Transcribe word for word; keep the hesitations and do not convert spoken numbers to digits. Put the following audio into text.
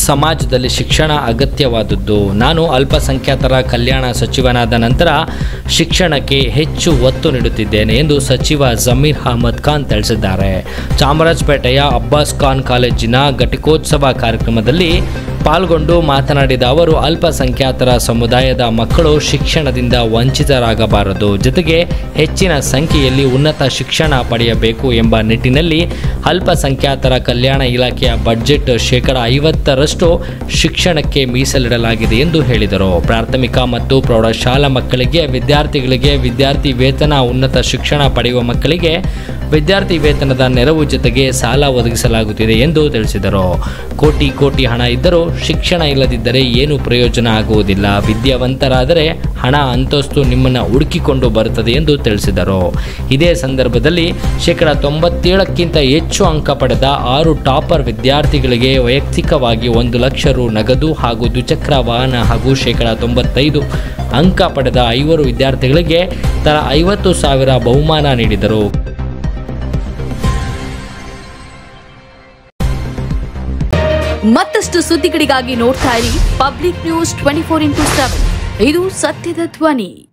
ಸಮಾಜದಲ್ಲಿ ಶಿಕ್ಷಣ ಅಗತ್ಯವಾದದ್ದು. ನಾನು ಅಲ್ಪಸಂಖ್ಯಾತರ ಕಲ್ಯಾಣ ಸಚಿವನಾದ ನಂತರ ಶಿಕ್ಷಣಕ್ಕೆ ಹೆಚ್ಚು ಒತ್ತು ನೀಡುತ್ತಿದ್ದೇನೆ ಎಂದು ಸಚಿವ ಜಮೀರ್ ಅಹಮದ್ ಖಾನ್ ತಿಳಿಸಿದ್ದಾರೆ. ಚಾಮರಾಜಪೇಟೆಯ ಅಬ್ಬಾಸ್ ಖಾನ್ ಕಾಲೇಜಿನ ಘಟಿಕೋತ್ಸವ ಕಾರ್ಯಕ್ರಮದಲ್ಲಿ ಪಾಲ್ಗೊಂಡು ಮಾತನಾಡಿದ ಅವರು, ಅಲ್ಪಸಂಖ್ಯಾತರ ಸಮುದಾಯದ ಮಕ್ಕಳು ಶಿಕ್ಷಣದಿಂದ ವಂಚಿತರಾಗಬಾರದು, ಜೊತೆಗೆ ಹೆಚ್ಚಿನ ಸಂಖ್ಯೆಯಲ್ಲಿ ಉನ್ನತ ಶಿಕ್ಷಣ ಪಡೆಯಬೇಕು ಎಂಬ ನಿಟ್ಟಿನಲ್ಲಿ ಅಲ್ಪಸಂಖ್ಯಾತರ ಕಲ್ಯಾಣ ಇಲಾಖೆಯ ಬಜೆಟ್ ಶೇಕಡ ಐವತ್ತರಷ್ಟು ಶಿಕ್ಷಣಕ್ಕೆ ಮೀಸಲಿಡಲಾಗಿದೆ ಎಂದು ಹೇಳಿದರು. ಪ್ರಾಥಮಿಕ ಮತ್ತು ಪ್ರೌಢಶಾಲಾ ಮಕ್ಕಳಿಗೆ, ವಿದ್ಯಾರ್ಥಿಗಳಿಗೆ ವಿದ್ಯಾರ್ಥಿ ವೇತನ, ಉನ್ನತ ಶಿಕ್ಷಣ ಪಡೆಯುವ ಮಕ್ಕಳಿಗೆ ವಿದ್ಯಾರ್ಥಿ ವೇತನದ ನೆರವು ಜೊತೆಗೆ ಸಾಲ ಒದಗಿಸಲಾಗುತ್ತಿದೆ ಎಂದು ತಿಳಿಸಿದರು. ಕೋಟಿ ಕೋಟಿ ಹಣ ಇದ್ದರೂ ಶಿಕ್ಷಣ ಇಲ್ಲದಿದ್ದರೆ ಏನು ಪ್ರಯೋಜನ ಆಗುವುದಿಲ್ಲ. ವಿದ್ಯಾವಂತರಾದರೆ ಹಣ, ಅಂತಸ್ತು ನಿಮ್ಮನ್ನು ಹುಡುಕಿಕೊಂಡು ಬರುತ್ತದೆ ಎಂದು ತಿಳಿಸಿದರು. ಇದೇ ಸಂದರ್ಭದಲ್ಲಿ ಶೇಕಡ ತೊಂಬತ್ತೇಳಕ್ಕಿಂತ ಹೆಚ್ಚು ಅಂಕ ಪಡೆದ ಆರು ಟಾಪರ್ ವಿದ್ಯಾರ್ಥಿಗಳಿಗೆ ವೈಯಕ್ತಿಕವಾಗಿ ಒಂದು ಲಕ್ಷ ರು ನಗದು ಹಾಗೂ ದ್ವಿಚಕ್ರ ವಾಹನ ಹಾಗೂ ಶೇಕಡ ತೊಂಬತ್ತೈದು ಅಂಕ ಪಡೆದ ಐವರು ವಿದ್ಯಾರ್ಥಿಗಳಿಗೆ ತಲಾ ಐವತ್ತು ಸಾವಿರ ಬಹುಮಾನ ನೀಡಿದರು. ಮತ್ತಷ್ಟು ಸುದ್ದಿಗಳಿಗಾಗಿ ನೋಡ್ತಾ ಇರಿ public news twenty four into seven. ಇದು ಸತ್ಯದ ಧ್ವನಿ.